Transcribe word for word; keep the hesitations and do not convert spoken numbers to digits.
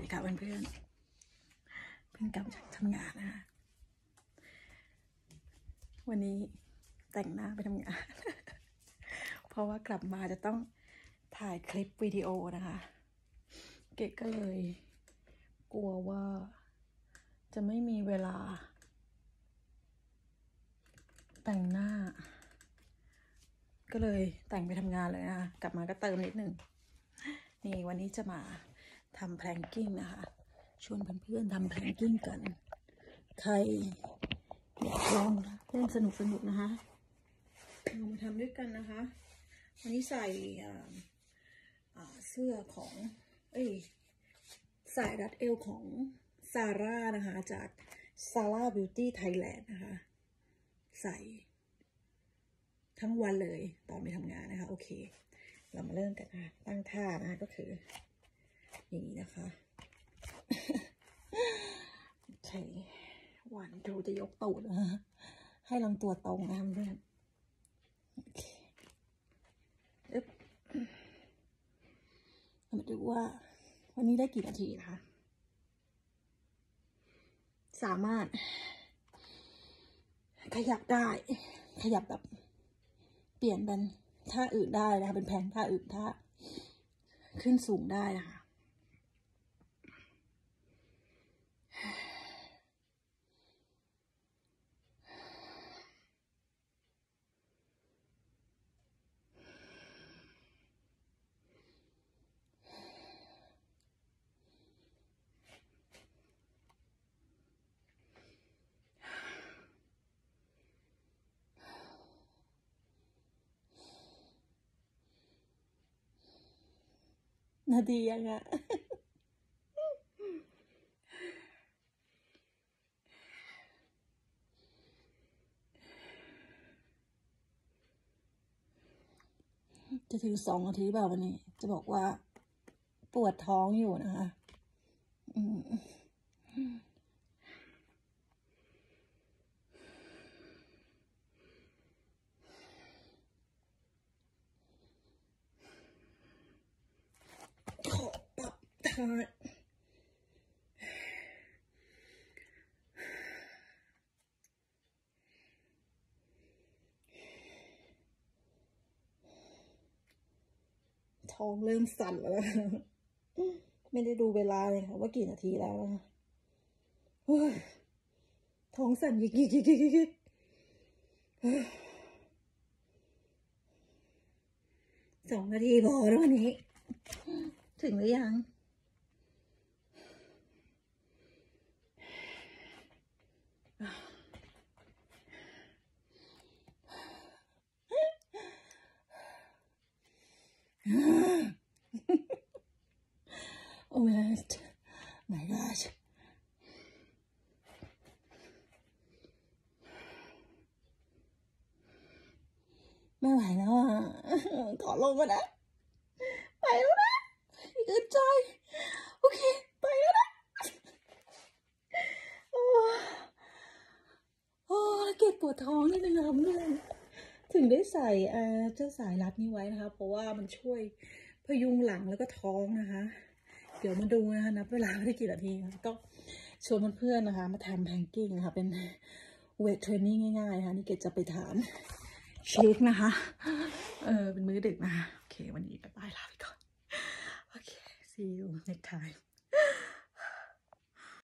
ดีค่ะเพื่อนๆเพิ่งกลับจากทำงานนะคะวันนี้แต่งหน้าไปทำงาน เพราะว่ากลับมาจะต้องถ่ายคลิปวิดีโอนะคะเกดก็เลยกลัวว่าจะไม่มีเวลาแต่งหน้าก็เลยแต่งไปทำงานเลยนะคะกลับมาก็เติมนิดนึงนี่วันนี้จะมาทำแพลงกิ้งนะคะชวนเพื่อนๆทำแพลงกิ้งกันใครอยากลองเล่นสนุกๆนะคะเรามาทำด้วยกันนะคะวันนี้ใส่เสื้อของเอ้ยสายรัดเอวของซาร่านะคะจากซาร่าบิวตี้ไทยแลนด์นะคะใส่ทั้งวันเลยตอนไปทำงานนะคะโอเคเรามาเริ่มกันนะตั้งท่านะคะก็คืออย่างนี้นะคะโอเควันดูจะยกตูดนะคะให้ลำตัวตรงนะคะเพื่อนโอเคอึ๊บมาดูว่าวันนี้ได้กี่นาทีนะคะสามารถขยับได้ขยับแบบเปลี่ยนเป็นท่าอื่นได้นะคะเป็นแผนท่าอื่นท่าขึ้นสูงได้นะคะนาดียังอะจะถึงสองนาทีเปล่าวันนี้จะบอกว่าปวดท้องอยู่นะคะขอปรับท่าท้องเริ่มสั่นแล้วไม่ได้ดูเวลาเลยค่ะว่ากี่นาทีแล้วนะคะท้องสั่นยิกยิกยิกยิกยิกสองนาทีพอแล้ววันนี้ถึงหรือยัง Oh my god my god ไม่ไหวแล้วอ่ะขอลงก่อนนะไปแล้วนะอีกอึดใจโอเคไปแล้วนะโอ้โอ้เก็บปวดท้องนิดนึงนะเพื่อนถึงได้ใส่เจ้าสายรัดนี้ไว้นะคะเพราะว่ามันช่วยพยุงหลังแล้วก็ท้องนะคะเดี๋ยวมาดูนะคะนับเวลาได้กี่นาทีก็ชวนเพื่อนๆนะคะมาทำแพงกิ้งนะคะเป็นเวทเทรนนิ่งง่ายๆนะคะนี่เกดจะไปทานเชคนะคะเออเป็นมื้อดึกนะคะโอเควันนี้บ๊ายบายลาไปก่อนโอเค see you next time